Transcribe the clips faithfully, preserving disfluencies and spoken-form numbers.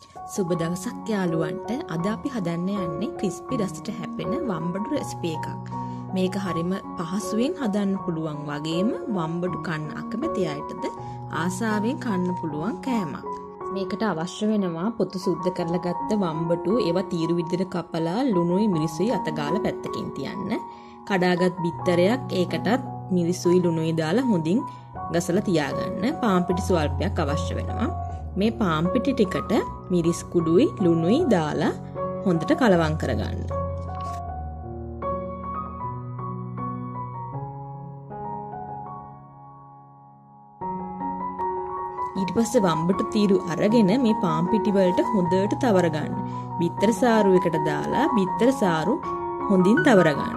සුබ දවසක් යාළුවන්ට. අද අපි හදන්න යන්නේ ක්‍රිස්පි රසට හැපෙන වම්බඩු රෙසිපි එකක්. මේක හරිම පහසුවෙන් හදන්න පුළුවන් වගේම වම්බඩු කන්න අකමැති අයටද ආසාවෙන් කන්න පුළුවන් කෑමක්. මේකට අවශ්‍ය වෙනවා පොතු සුද්ධ කරලා ගත්ත වම්බඩු, ඒවා තීරු විදිහට කපලා ලුණුයි මිරිසුයි අතගාලා පැත්තකින් තියන්න. කඩාගත් බිත්තරයක් ඒකටත් මිරිසුයි ලුණුයි දාලා හොඳින් ගසලා තියාගන්න. පාන් පිටි ස්වල්පයක් අවශ්‍ය වෙනවා. මේ පාන් පිටි ටිකට මිරිස් කුඩුයි ලුණුයි දාලා හොඳට කලවම් කරගන්න. ඊට පස්සේ වම්බටු තීරු අරගෙන මේ පාන් පිටි වලට හොඳට තවර ගන්න. බිත්තර සාරු එකට දාලා බිත්තර සාරු හොඳින් තවර ගන්න.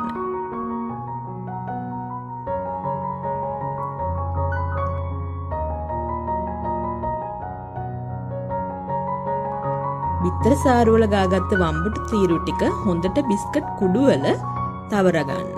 බිත්තර සාරු වල ගාගත්ත වම්බටු තීරු ටික හොඳට බිස්කට් කුඩු වල තවර ගන්න.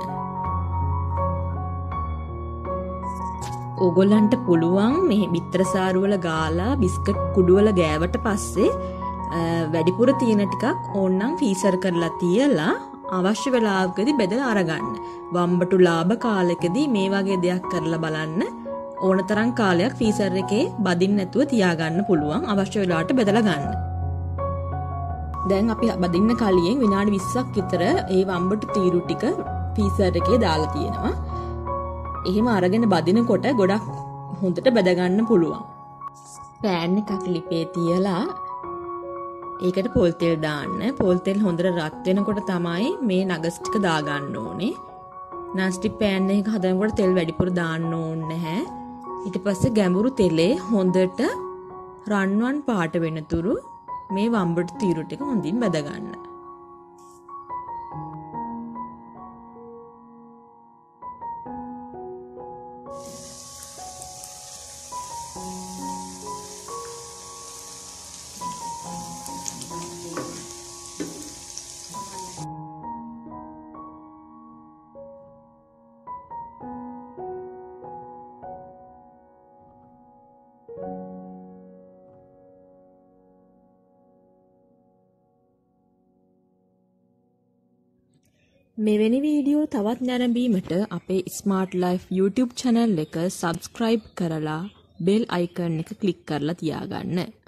ඕගොල්ලන්ට පුළුවන් මේ බිත්තර සාරු වල ගාලා බිස්කට් කුඩු වල ගෑවට පස්සේ වැඩිපුර තියෙන ටිකක් ඕනනම් ෆ්‍රීසර් කරලා තියලා අවශ්‍ය වෙලාවකදී බෙදලා අරගන්න. වම්බටු ලාභ කාලෙකදී මේ වගේ දෙයක් කරලා බලන්න. ඕනතරම් කාලයක් ෆ්‍රීසර් එකේ බදින්න නැතුව තියාගන්න පුළුවන්. අවශ්‍ය වෙලාවට බෙදලා ගන්න. දැන් අපි බදින්න කලින් විනාඩි විස්සක් විතර ඒ වම්බටු තීරු ටික ෆ්‍රීසර් එකේ දාලා තියෙනවා. එහෙම අරගෙන බදිනකොට ගොඩක් හොඳට බෙද ගන්න පුළුවන්. පෑන් එකක් ලිපේ තියලා ඒකට පොල් තෙල් දාන්න. පොල් තෙල් හොඳට රත් වෙනකොට තමයි මේ නගස් ටික දාගන්න ඕනේ. නාස්ටික් පෑන් එකක හදනකොට තෙල් වැඩිපුර දාන්න ඕනේ නැහැ. ඊට පස්සේ ගැඹුරු තෙලේ හොඳට රන්වන් පාට වෙනතුරු මේ වම්බටු තීරු ටික හොඳින් බෙද ගන්න. මෙවැනි වීඩියෝ තවත් නැරඹීමට අපේ ස්මාර්ට් ලයිෆ් YouTube channel එක subscribe කරලා bell icon එක click කරලා තියාගන්න.